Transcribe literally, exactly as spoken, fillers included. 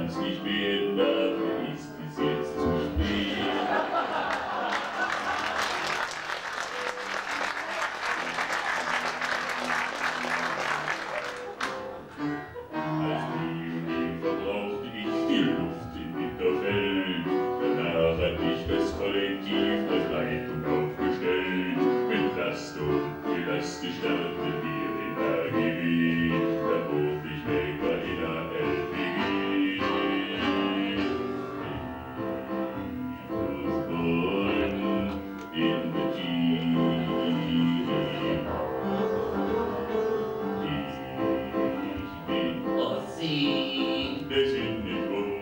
kann's nicht werden, dafür ist es jetzt zu spät. Als Pionier verbrauchte ich die Luft im Winterfeld. Danach hat mich das Kollektiv auf Leitung aufgestellt. Mit Last und Elastisch starten wir in A G W. Da wurde ich Bäcker in A L P G. Ich was born in the G. Ich bin Ossi. Der Sinn nicht